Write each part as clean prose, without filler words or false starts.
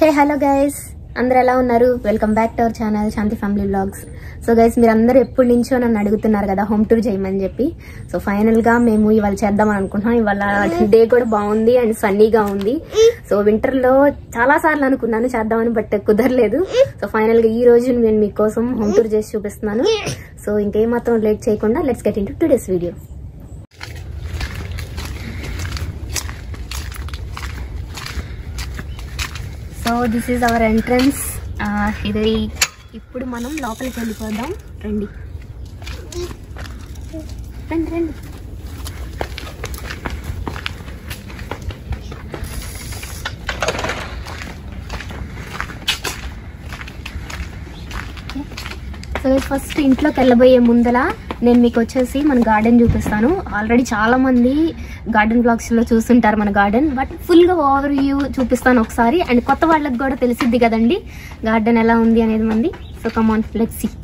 Hi hello guys, అందరు ఎలా ఉన్నారు? Welcome back to our channel Shanti family vlogs. So guys, మీరు అందరూ ఎప్పటి నుంచో నన్ను అడుగుతున్నారు కదా హోమ్ టూర్ చేయమని చెప్పి. సో ఫైనల్ గా మేము ఇవాళ చేద్దాం అనుకుంటున్నాం. ఇవాళ డే కూడా బాగుంది అండ్ సన్నీగా ఉంది. సో వింటర్ లో చాలా సార్లు అనుకున్నాను చేద్దామని, బట్ కుదరలేదు. సో ఫైనల్ గా ఈ రోజు నేను మీకోసం హోమ్ టూర్ చేసి చూపిస్తున్నాను. సో ఇంకేమాత్రం లేట్ చేయకుండా let's get into today's video. So this is our entrance. ఇది ఇప్పుడు మనం లోపలికి వెళ్ళిపోదాం. రండి రండి రండి. సో ఫస్ట్ ఇంట్లోకి వెళ్ళబోయే ముందల నేను మీకు వచ్చేసి మన గార్డెన్ చూపిస్తాను. ఆల్రెడీ చాలా మంది గార్డెన్ బ్లాగ్స్ లో చూస్తుంటారు మన గార్డెన్, బట్ ఫుల్ గా ఓవర్ వ్యూ చూపిస్తాను ఒకసారి. అండ్ కొత్త వాళ్ళకి కూడా తెలిసిద్ది కదండి గార్డెన్ ఎలా ఉంది అనేది మంది. So come on, let's see.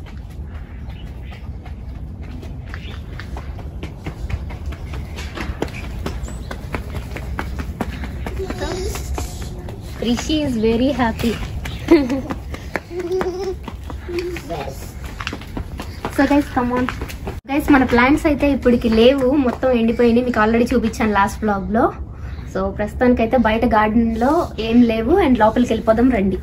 Rishi is very happy. So guys come on. Guys మన ప్లాంట్స్ అయితే ఇప్పటికి లేవు, మొత్తం ఎండిపోయినాయి. మీకు ఆల్రెడీ చూపించాను లాస్ట్ బ్లాగ్ లో. సో ప్రస్తుతానికి అయితే బయట గార్డెన్ లో ఏం లేవు. అండ్ లోపలికి వెళ్ళిపోదాం రండి.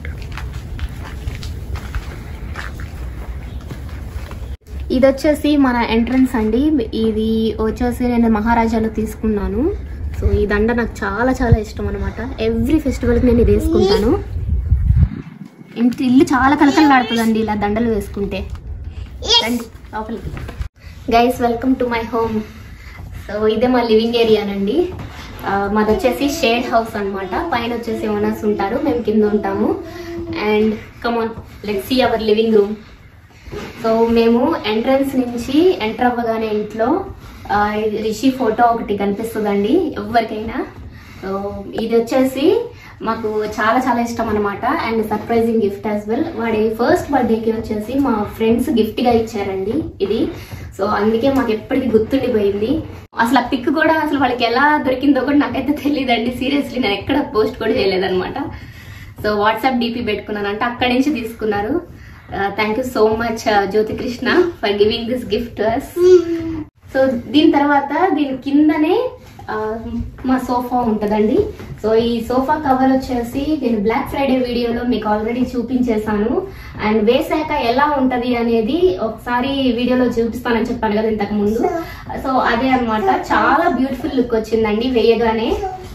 ఇది వచ్చేసి మన ఎంట్రన్స్ అండి. ఇది వచ్చేసి నేను మహారాజాలో తీసుకున్నాను. సో ఈ దండ నాకు చాలా చాలా ఇష్టం అనమాట. ఎవ్రీ ఫెస్టివల్కి నేను ఇది వేసుకుంటాను. ఇల్లు చాలా కలకలలాడుతుందండి ఇలా దండలు వేసుకుంటే. రండి లోపలికి. Guys welcome to my home. So ఇదే మా లివింగ్ ఏరియానండి. మాది వచ్చేసి షేడ్ హౌస్ అనమాట. పైన వచ్చేసి ఓనర్స్ ఉంటారు, మేము కింద ఉంటాము. And come on let's see our living room. So మేము ఎంట్రన్స్ నుంచి ఎంటర్ అవ్వగానే ఇంట్లో రిషి ఫోటో ఒకటి కనిపిస్తుందండి ఎవరికైనా. సో ఇది వచ్చేసి మాకు చాలా చాలా ఇష్టం అనమాట. And surprising gift as well. వాడి ఫస్ట్ బర్త్డేకి వచ్చేసి మా ఫ్రెండ్స్ గిఫ్ట్ గా ఇచ్చారండి ఇది. సో అందుకే మాకు ఎప్పటికీ గుర్తుండిపోయింది. అసలు ఆ పిక్ కూడా అసలు వాళ్ళకి ఎలా దొరికిందో కూడా నాకైతే తెలియదండి. సీరియస్లీ నేను ఎక్కడ పోస్ట్ కూడా చేయలేదన్నమాట. సో వాట్సాప్ డిపి పెట్టుకున్నానంటే అక్కడి నుంచి తీసుకున్నారు. Thank you so much Jyothi Krishna for giving this gift to us. So దీని తర్వాత దీని కిందనే మా సోఫా ఉంటుందండి. సో ఈ సోఫా కవర్ వచ్చేసి నేను బ్లాక్ ఫ్రైడే వీడియోలో మీకు ఆల్రెడీ చూపించేశాను. అండ్ వేసాక ఎలా ఉంటది అనేది ఒకసారి వీడియోలో చూపిస్తానని చెప్పాను కదా ఇంతకు ముందు. సో అదే అనమాట, చాలా బ్యూటిఫుల్ లుక్ వచ్చిందండి వేయగానే.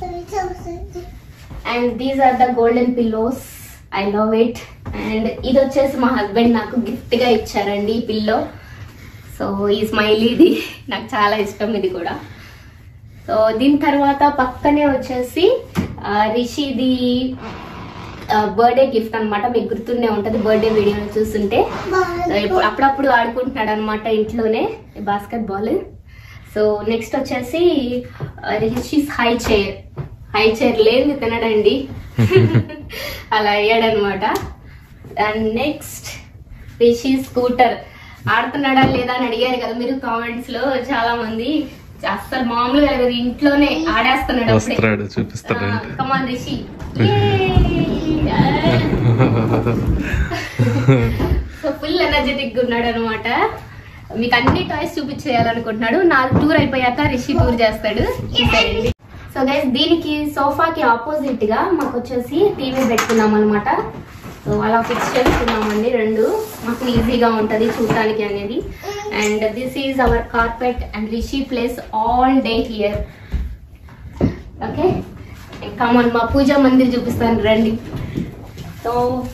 And these are the golden pillows, I love it. And ఇది వచ్చేసి మా హస్బెండ్ నాకు గిఫ్ట్ గా ఇచ్చారండి ఈ పిల్లో. సో ఈ స్మైలీది నాకు చాలా ఇష్టం ఇది కూడా. సో దీని తర్వాత పక్కనే వచ్చేసి రిషిది బర్త్డే గిఫ్ట్ అనమాట. మీకు గుర్తుండే ఉంటది బర్త్డే వీడియోలో చూస్తుంటే. అప్పుడప్పుడు ఆడుకుంటున్నాడు అనమాట ఇంట్లోనే బాస్కెట్ బాల్. సో నెక్స్ట్ వచ్చేసి రిషిస్ హై చైర్ లేదు తినడండి అలా అయ్యాడనమాట. అండ్ నెక్స్ట్ రిషి స్కూటర్ ఆడుతున్నాడా లేదా అని అడిగారు కదా మీరు కామెంట్స్ లో చాలా మంది. అసలు మామూలుగా లేదు, ఇంట్లోనే ఆడేస్తున్నాడు. చూపిస్తాడు come on Rishi. So full energetic గా ఉన్నాడు అనమాట. మీకు అన్ని టాయ్స్ చూపించేయాలనుకుంటున్నాడు. నా టూర్ అయిపోయాక రిషి టూర్ చేస్తాడు. సో గైస్ దీనికి సోఫాకి ఆపోజిట్ గా మాకు వచ్చేసి టీవీ పెట్టుకున్నాం అనమాట. సో అలా ఫిక్స్ చేసుకున్నామండి రెండు, మాకు ఈజీగా ఉంటది చూడటానికి అనేది. And this is our carpet and Rishi plays all day here. Okay come on మా పూజా మందిర్ చూపిస్తాను రండి. సో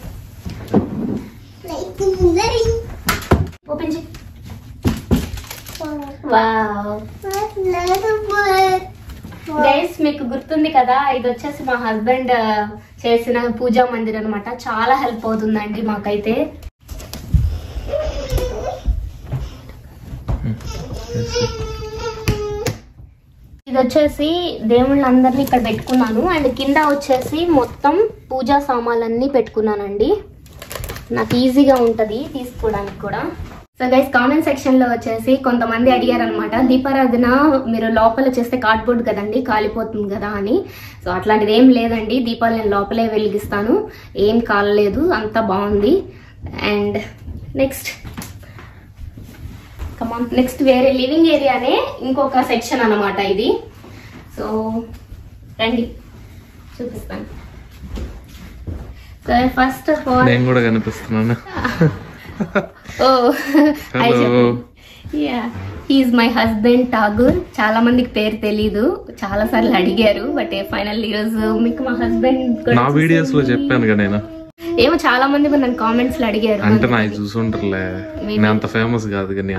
ఓపెన్ చేయి. వావ్ గైస్ మీకు గుర్తుంది కదా, ఇది వచ్చేసి మా హస్బెండ్ చేసిన పూజా మందిర్ అనమాట. చాలా హెల్ప్ అవుతుందండి మాకైతే. ఇది వచ్చేసి దేవుళ్ళందరినీ ఇక్కడ పెట్టుకున్నాను. అండ్ కింద వచ్చేసి మొత్తం పూజా సామాన్లన్నీ పెట్టుకున్నానండి. నాకు ఈజీగా ఉంటది తీసుకోవడానికి కూడా. సో గైస్ కామెంట్ సెక్షన్ లో వచ్చేసి కొంతమంది అడిగారు అనమాట, దీపారాధన మీరు లోపల చేస్తే కార్డ్బోర్డ్ కదండి కాలిపోతుంది కదా అని. సో అట్లాంటిది ఏం లేదండి, దీపాలు నేను లోపలే వెలిగిస్తాను, ఏం కాలలేదు, అంతా బాగుంది. అండ్ నెక్స్ట్ వేరే లివింగ్ ఏరియానే ఇంకొక సెక్షన్ అన్నమాట ఇది. సో రండి చూపిస్తాను. సో ఫస్ట్ ఆఫ్ ఆల్ నేను కూడా కనిపిస్తున్నాను. He's my husband Tagore. చాలా మందికి పేరు తెలీదు, చాలా సార్లు అడిగారు, బట్ ఫైనల్ ఈరోజు మీకు మా హస్బెండ్ నా వీడియోస్ లో చెప్పాను కదా నేను. ఏమో చాలా మంది నన్ను కామెంట్స్ లో అడిగారు. అంటే నాకు చూసుంటారులే, నేను అంత ఫేమస్ కాదు కానీ.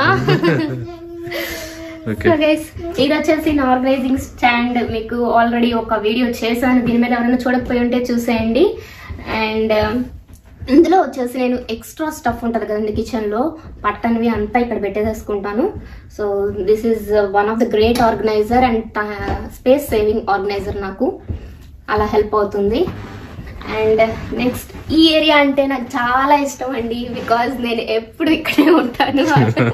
ఇది వచ్చేసి నా ఆర్గనైజింగ్ స్టాండ్. మీకు ఆల్రెడీ ఒక వీడియో చేశాను, దీని మీద ఎవరైనా చూడకపోయి ఉంటే చూసేయండి. అండ్ ఇందులో వచ్చేసి నేను ఎక్స్ట్రా స్టఫ్ ఉంటుంది కదండి కిచెన్ లో, పట్టనివి అంతా ఇక్కడ పెట్టేసుకుంటాను. So this is one of the great organiser and space saving organiser, నాకు అలా హెల్ప్ అవుతుంది. అండ్ నెక్స్ట్ ఈ ఏరియా అంటే నాకు చాలా ఇష్టం అండి, బికాజ్ నేను ఎప్పుడు ఇక్కడే ఉంటాను.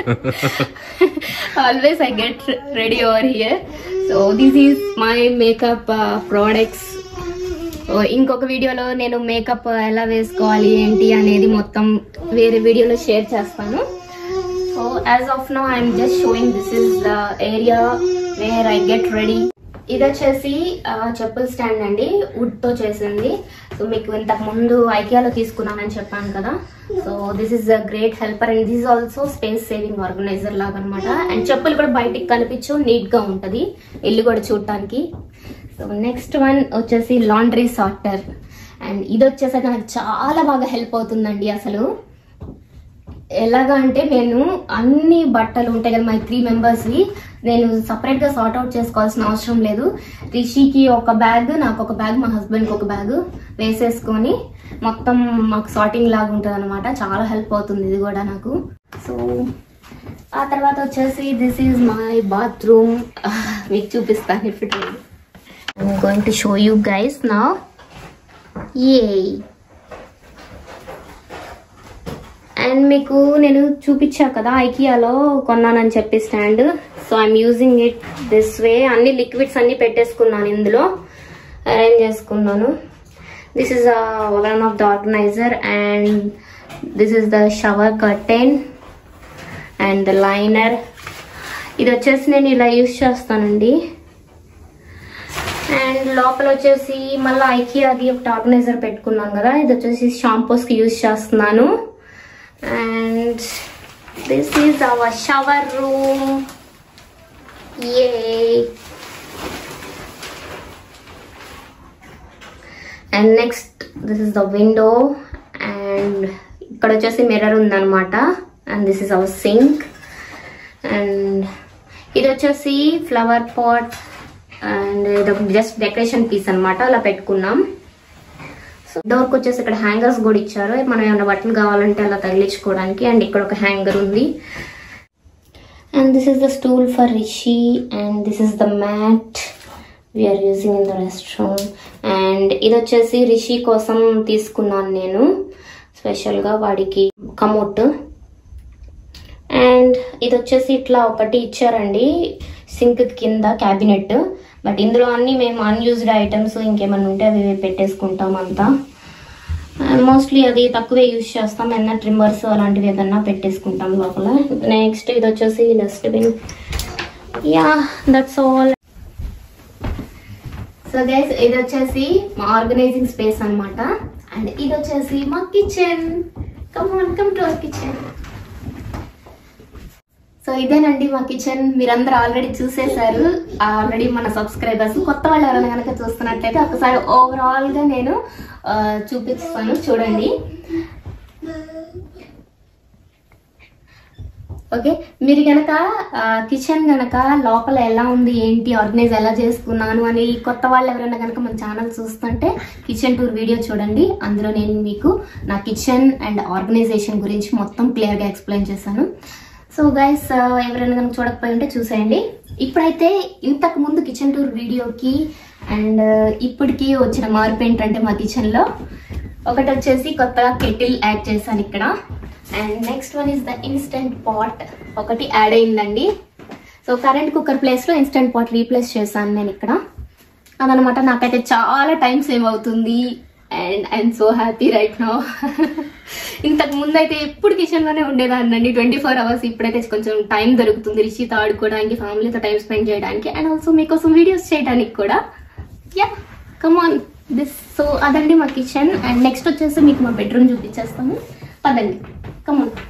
Always I get ready over here. So this is my makeup products. ఇంకొక వీడియోలో నేను మేకప్ ఎలా వేసుకోవాలి ఏంటి అనేది మొత్తం వేరే వీడియోలో షేర్ చేస్తాను. So as of now I'm just showing this is the area where I get ready. ఇది వచ్చేసి చెప్పుల స్టాండ్ అండి, వుడ్ తో చేసింది. సో మీకు ఇంతకు ముందు ఐకియాలో తీసుకున్నానని చెప్పాను కదా. So this is a great helper and this also space saving organiser లాగా అనమాట. అండ్ చెప్పులు కూడా బయటికి కనిపించు, నీట్ గా ఉంటది ఇల్లు కూడా చూడటానికి. సో నెక్స్ట్ వన్ వచ్చేసి లాండ్రీ సార్టర్. అండ్ ఇది వచ్చేసాక నాకు చాలా బాగా హెల్ప్ అవుతుందండి. అసలు ఎలాగా అంటే నేను అన్ని బట్టలు ఉంటాయి కదా, మై 3 మెంబర్స్వి నేను సపరేట్ గా సార్ట్ అవుట్ చేసుకోవాల్సిన అవసరం లేదు. రిషికి ఒక బ్యాగ్, నాకు ఒక బ్యాగ్, మా హస్బెండ్కి ఒక బ్యాగ్ వేసేసుకొని మొత్తం మాకు సార్టింగ్ లాగా ఉంటుంది అనమాట. చాలా హెల్ప్ అవుతుంది ఇది కూడా నాకు. సో ఆ తర్వాత వచ్చేసి దిస్ ఈజ్ మై బాత్రూమ్. మీకు చూపిస్తాను ఇప్పుడు. I'm going to show you guys now. And మీకు నేను చూపించా కదా ఐకియాలో కొన్నానని చెప్పి stand. So I'm using it this way. అన్ని లిక్విడ్స్ అన్ని పెట్టేసుకున్నాను, ఇందులో అరేంజ్ చేసుకున్నాను. This is one of the organiser and this is the shower curtain and the liner. ఇది వచ్చేసి నేను ఇలా యూజ్ చేస్తానండి. అండ్ లోపల వచ్చేసి మళ్ళీ ఐకియాది ఒక ఆర్గనైజర్ పెట్టుకున్నాను కదా, ఇది వచ్చేసి షాంపూస్కి యూజ్ చేస్తున్నాను. And this is our shower room. Yay! And next this is the window and ikkada vachesi mirror undanamata. And this is our sink. And ఇది వచ్చేసి ఫ్లవర్ పాట్ అండ్ ఇది జస్ట్ డెకరేషన్ పీస్ అనమాట, అలా పెట్టుకున్నాం. So డోర్కి వచ్చేసి ఇక్కడ hangers కూడా ఇచ్చారు, మనం ఏమైనా బట్టలు కావాలంటే అలా తగిలించుకోవడానికి. అండ్ ఇక్కడ ఒక హ్యాంగర్ ఉంది. And this is the stool for Rishi and this is the mat we're using in the restroom. And ఇది వచ్చేసి రిషి కోసం తీసుకున్నాను నేను స్పెషల్గా, వాడికి కమోట్. అండ్ ఇది వచ్చేసి ఇట్లా ఒకటి ఇచ్చారండి సింక్ కింద క్యాబినెట్, బట్ ఇందులో అన్ని మేము అన్యూజ్డ్ ఐటమ్స్ ఇంకేమైనా ఉంటే అవి పెట్టేసుకుంటాం అంతా. మోస్ట్లీ అది తక్కువే యూజ్ చేస్తాం, ఏదైనా ట్రిమ్మర్స్ అలాంటివి ఏదన్నా పెట్టేసుకుంటాం లోపల. నెక్స్ట్ ఇది వచ్చేసి dustbin. Yeah that's all. So guys ఇది వచ్చేసి మా ఆర్గనైజింగ్ స్పేస్ అనమాట. అండ్ ఇది వచ్చేసి మా kitchen. Come on come to our kitchen. So ఇదేనండి మా కిచెన్. మీరందరూ ఆల్రెడీ చూసేశారు, ఆల్రెడీ మన సబ్స్క్రైబర్స్. కొత్త వాళ్ళు ఎవరైనా కనుక చూస్తున్నట్లయితే ఒకసారి ఓవరాల్ గా నేను చూపిస్తాను, చూడండి. ఓకే, మీరు కనుక కిచెన్ కనుక లోపల ఎలా ఉంది ఏంటి ఆర్గనైజ్ ఎలా చేసుకున్నాను అని కొత్త వాళ్ళు ఎవరైనా కనుక మన ఛానల్ చూస్తుంటే కిచెన్ టూర్ వీడియో చూడండి. అందులో నేను మీకు నా కిచెన్ అండ్ ఆర్గనైజేషన్ గురించి మొత్తం క్లియర్గా ఎక్స్ప్లెయిన్ చేశాను. సో గైస్ ఎవరైనా కనుక చూడకపోయి ఉంటే చూసేయండి. ఇప్పుడైతే ఇంతకు ముందు కిచెన్ టూర్ వీడియోకి అండ్ ఇప్పటికి వచ్చిన మార్పు ఏంటంటే మా కిచెన్లో ఒకటి వచ్చేసి కొత్తగా కెటిల్ యాడ్ చేశాను ఇక్కడ. And next one is the instant pot, ఒకటి యాడ్ అయిందండి. సో కరెంట్ కుక్కర్ ప్లేస్లో ఇన్స్టెంట్ పాట్ రీప్లేస్ చేశాను నేను ఇక్కడ. అదనమాట, నాకైతే చాలా టైం సేవ్ అవుతుంది and I'm so happy right now. ఇంతకు ముందు అయితే ఎప్పుడు కిచెన్లోనే ఉండేదాన్నండి 24 hours. ఇప్పుడైతే కొంచెం టైం దొరుకుతుంది రిషితో ఆడుకోవడానికి, ఫ్యామిలీతో టైం స్పెండ్ చేయడానికి అండ్ ఆల్సో మీకోసం వీడియోస్ చేయడానికి కూడా. Yeah come on this. So అదండి మా కిచెన్. అండ్ నెక్స్ట్ వచ్చేసి మీకు మా బెడ్రూమ్ చూపించేస్తాము, పదండి. Come on.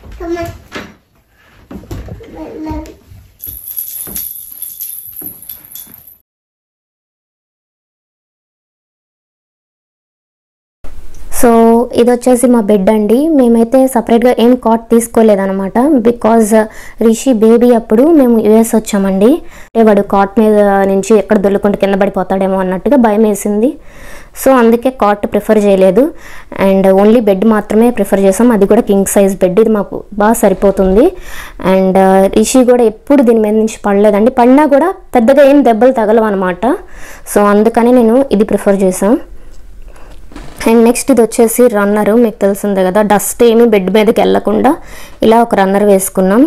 సో ఇది వచ్చేసి మా బెడ్ అండి. మేమైతే సపరేట్గా ఏం కాట్ తీసుకోలేదన్నమాట, బికాజ్ రిషి బేబీ అప్పుడు మేము యుఎస్ వచ్చామండి. వాడు కాట్ మీద నుంచి ఎక్కడ దొల్లుకుంటూ కింద పడిపోతాడేమో అన్నట్టుగా భయం వేసింది. సో అందుకే కాట్ ప్రిఫర్ చేయలేదు అండ్ ఓన్లీ బెడ్ మాత్రమే ప్రిఫర్ చేసాం. అది కూడా కింగ్ సైజ్ బెడ్. ఇది మాకు బాగా సరిపోతుంది. అండ్ రిషి కూడా ఎప్పుడు దీని మీద నుంచి పడలేదండి. పడినా కూడా పెద్దగా ఏం దెబ్బలు తగలవు అనమాట. సో అందుకని నేను ఇది ప్రిఫర్ చేసాను. అండ్ నెక్స్ట్ ఇది వచ్చేసి రన్నరు, మీకు తెలిసిందే కదా, డస్ట్ ఏమి బెడ్ మీదకి వెళ్ళకుండా ఇలా ఒక రన్నర్ వేసుకున్నాం.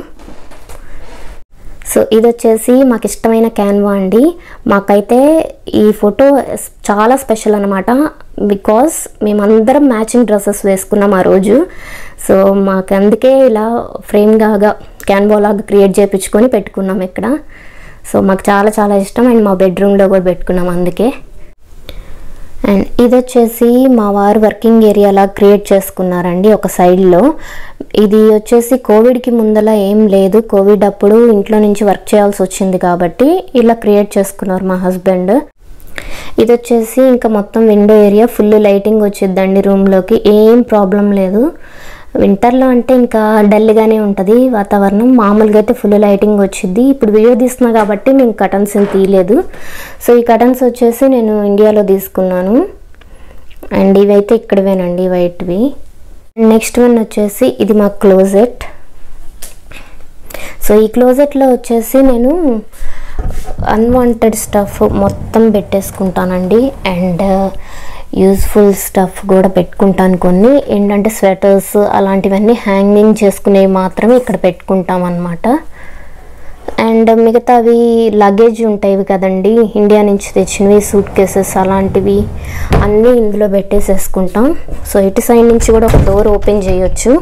సో ఇది వచ్చేసి మాకు ఇష్టమైన క్యాన్వా అండి. మాకైతే ఈ ఫోటో చాలా స్పెషల్ అనమాట, బికాస్ మేమందరం మ్యాచింగ్ డ్రెస్సెస్ వేసుకున్నాం ఆ రోజు. సో మాకు అందుకే ఇలా ఫ్రేమ్ లాగా క్యాన్వా లాగా క్రియేట్ చేయించుకొని పెట్టుకున్నాం ఇక్కడ. సో మాకు చాలా చాలా ఇష్టం అండ్ మా బెడ్రూమ్లో కూడా పెట్టుకున్నాం అందుకే. అండ్ ఇది వచ్చేసి మా వారు వర్కింగ్ ఏరియాలా క్రియేట్ చేసుకున్నారండి ఒక సైడ్లో. ఇది వచ్చేసి కోవిడ్కి ముందల ఏం లేదు, కోవిడ్ అప్పుడు ఇంట్లో నుంచి వర్క్ చేయాల్సి వచ్చింది కాబట్టి ఇలా క్రియేట్ చేసుకున్నారు మా హస్బెండ్. ఇది వచ్చేసి ఇంకా మొత్తం విండో ఏరియా, ఫుల్ లైటింగ్ వచ్చిద్దండి రూమ్లోకి, ఏం ప్రాబ్లం లేదు. వింటర్లో అంటే ఇంకా డల్గానే ఉంటుంది వాతావరణం, మామూలుగా అయితే ఫుల్ లైటింగ్ వచ్చింది. ఇప్పుడు వీడియో తీస్తున్నా కాబట్టి మేము కటన్స్ ఏం తీయలేదు. సో ఈ కటన్స్ వచ్చేసి నేను ఇండియాలో తీసుకున్నాను అండ్ ఇవైతే ఇక్కడవేనండి వైట్వి. నెక్స్ట్ వన్ వచ్చేసి ఇది మా క్లోజెట్. సో ఈ క్లోజెట్లో వచ్చేసి నేను అన్వాంటెడ్ స్టఫ్ మొత్తం పెట్టేసుకుంటానండి అండ్ యూజ్ఫుల్ స్టఫ్ కూడా పెట్టుకుంటాను. కొన్ని ఏంటంటే స్వెటర్స్ అలాంటివన్నీ హ్యాంగింగ్ చేసుకునేవి మాత్రమే ఇక్కడ పెట్టుకుంటాం అన్నమాట. అండ్ మిగతావి లగేజ్ ఉంటాయి కదండి, ఇండియా నుంచి తెచ్చినవి సూట్ కేసెస్ అలాంటివి అన్నీ ఇందులో పెట్టేసేసుకుంటాం. సో ఇటు సైడ్ నుంచి కూడా ఒక డోర్ ఓపెన్ చేయొచ్చు.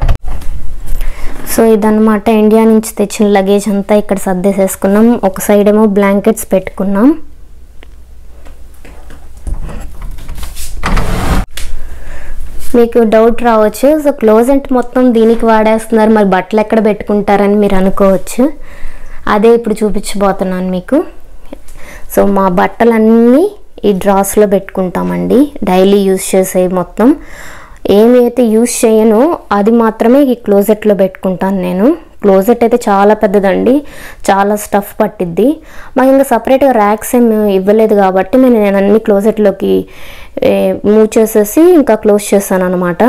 సో ఇదన్నమాట ఇండియా నుంచి తెచ్చిన లగేజ్ అంతా ఇక్కడ సర్దేసేసుకున్నాం. ఒక సైడ్ ఏమో బ్లాంకెట్స్ పెట్టుకున్నాం. మీకు డౌట్ రావచ్చు, సో క్లోజెట్ మొత్తం దీనికి వాడేస్తున్నారు, మరి బట్టలు ఎక్కడ పెట్టుకుంటారని మీరు అనుకోవచ్చు. అదే ఇప్పుడు చూపించబోతున్నాను మీకు. సో మా బట్టలన్నీ ఈ డ్రాస్లో పెట్టుకుంటామండి, డైలీ యూజ్ చేసేవి మొత్తం. ఏమి అయితే యూజ్ చేయనో అది మాత్రమే ఈ క్లోజెట్లో పెట్టుకుంటాను నేను. క్లోజెట్ అయితే చాలా పెద్దదండి, చాలా స్టఫ్ పట్టిద్ది. మాకు ఇంకా సపరేట్గా ర్యాక్స్ ఏమి ఇవ్వలేదు కాబట్టి నేను అన్ని క్లోజెట్లోకి మూవ్ చేసేసి ఇంకా క్లోజ్ చేశాను అనమాట.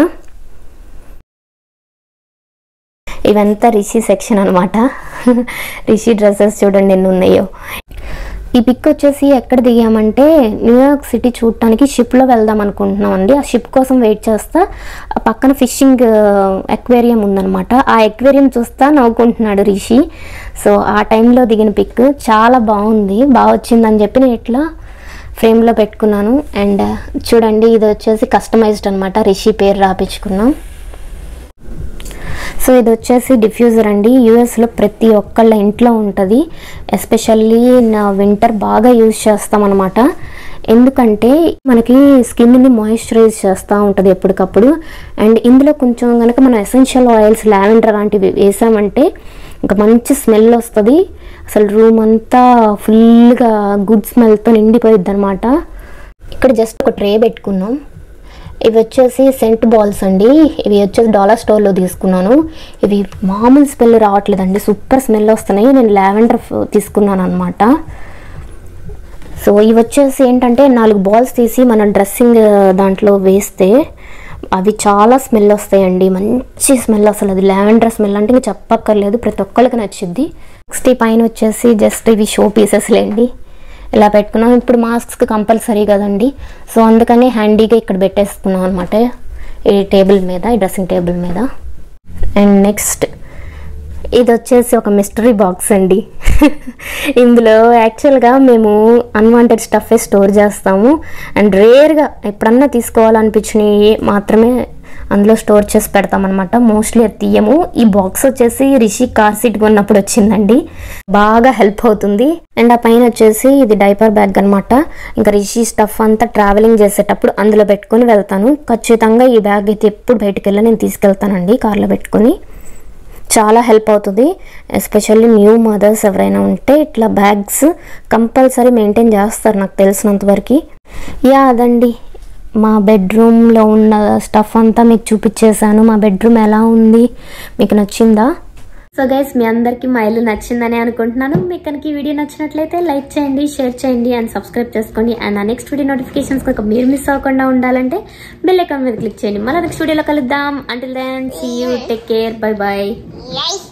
ఇవంతా రిషి సెక్షన్ అనమాట. రిషి డ్రెస్సెస్ చూడండి ఎన్ని ఉన్నాయో. ఈ పిక్ వచ్చేసి ఎక్కడ దిగామంటే న్యూయార్క్ సిటీ చూడటానికి షిప్లో వెళ్దాం అనుకుంటున్నాం అండి. ఆ షిప్ కోసం వెయిట్ చేస్తా పక్కన ఫిషింగ్ ఎక్వేరియం ఉందన్నమాట. ఆ ఎక్వేరియం చూస్తా నవ్వుకుంటున్నాడు రిషి. సో ఆ టైంలో దిగిన పిక్ చాలా బాగుంది, బాగా వచ్చిందని చెప్పి నేను ఇట్లా ఫ్రేమ్లో పెట్టుకున్నాను. అండ్ చూడండి ఇది వచ్చేసి కస్టమైజ్డ్ అనమాట, రిషి పేరు రాపించుకున్నాం. సో ఇది వచ్చేసి డిఫ్యూజర్ అండి. యూఎస్లో ప్రతి ఒక్కళ్ళ ఇంట్లో ఉంటుంది, ఎస్పెషల్లీ నా వింటర్ బాగా యూజ్ చేస్తాం అనమాట. ఎందుకంటే మనకి స్కిన్ని మాయిశ్చరైజ్ చేస్తూ ఉంటుంది ఎప్పటికప్పుడు. అండ్ ఇందులో కొంచెం కనుక మనం ఎసెన్షియల్ ఆయిల్స్ లావెండర్ లాంటివి వేసామంటే ఇంకా మంచి స్మెల్ వస్తుంది. అసలు రూమ్ అంతా ఫుల్గా గుడ్ స్మెల్తో నిండిపోయిద్ది అనమాట. ఇక్కడ జస్ట్ ఒక ట్రే పెట్టుకున్నాం. ఇవి వచ్చేసి సెంట్ బాల్స్ అండి. ఇవి వచ్చేసి డాలర్ స్టోర్లో తీసుకున్నాను. ఇవి మామూలు స్మెల్ రావట్లేదండి, సూపర్ స్మెల్ వస్తున్నాయి. నేను లావెండర్ తీసుకున్నాను అనమాట. సో ఇవి వచ్చేసి ఏంటంటే 4 బాల్స్ తీసి మన డ్రెస్సింగ్ దాంట్లో వేస్తే అవి చాలా స్మెల్ వస్తాయండి, మంచి స్మెల్. అసలు అది లావెండర్ స్మెల్ అంటే ఇంకా చెప్పక్కర్లేదు, ప్రతి ఒక్కరికి నచ్చిద్ది. నెక్స్ట్ ఈ పైన వచ్చేసి జస్ట్ ఇవి షో పీసెస్ లేండి, ఇలా పెట్టుకున్నాం. ఇప్పుడు మాస్క్స్ కంపల్సరీ కదండి, సో అందుకని హ్యాండీగా ఇక్కడ పెట్టేసుకున్నాం అనమాట ఈ టేబుల్ మీద, ఈ డ్రెస్సింగ్ టేబుల్ మీద. అండ్ నెక్స్ట్ ఇది వచ్చేసి ఒక మిస్టరీ బాక్స్ అండి. ఇందులో యాక్చువల్గా మేము అన్వాంటెడ్ స్టఫే స్టోర్ చేస్తాము అండ్ రేర్గా ఎప్పుడన్నా తీసుకోవాలనిపించినవి మాత్రమే అందులో స్టోర్ చేసి పెడతామన్నమాట. మోస్ట్లీ అది తీయము. ఈ బాక్స్ వచ్చేసి రిషి కార్ సీట్ కొన్నప్పుడు వచ్చిందండి, బాగా హెల్ప్ అవుతుంది. అండ్ ఆ పైన వచ్చేసి ఇది డైపర్ బ్యాగ్ అనమాట. ఇంకా రిషి స్టఫ్ అంతా ట్రావెలింగ్ చేసేటప్పుడు అందులో పెట్టుకొని వెళ్తాను. ఖచ్చితంగా ఈ బ్యాగ్ అయితే ఎప్పుడు బయటకు వెళ్ళి నేను తీసుకెళ్తానండి కార్లో పెట్టుకొని. చాలా హెల్ప్ అవుతుంది. ఎస్పెషల్లీ న్యూ మదర్స్ ఎవరైనా ఉంటే ఇట్లా బ్యాగ్స్ కంపల్సరీ మెయింటైన్ చేస్తారు నాకు తెలిసినంతవరకు. అదండి మా బెడ్రూమ్లో ఉన్న స్టఫ్ అంతా మీకు చూపించేశాను. మా బెడ్రూమ్ ఎలా ఉంది, మీకు నచ్చిందా? సో గైస్, మీ అందరికీ మా ఇల్లు నచ్చిందని అనుకుంటున్నాను. మీకు కనుక ఈ వీడియో నచ్చినట్లయితే లైక్ చేయండి, షేర్ చేయండి అండ్ సబ్స్క్రైబ్ చేసుకోండి. అండ్ ఆ నెక్స్ట్ వీడియో నోటిఫికేషన్స్ కనుక మీరు మిస్ అవ్వకుండా ఉండాలంటే బెల్ ఐకాన్ మీద క్లిక్ చేయండి. మళ్ళీ నెక్స్ట్ వీడియోలో కలుద్దాం. Until then see you, take care, bye by.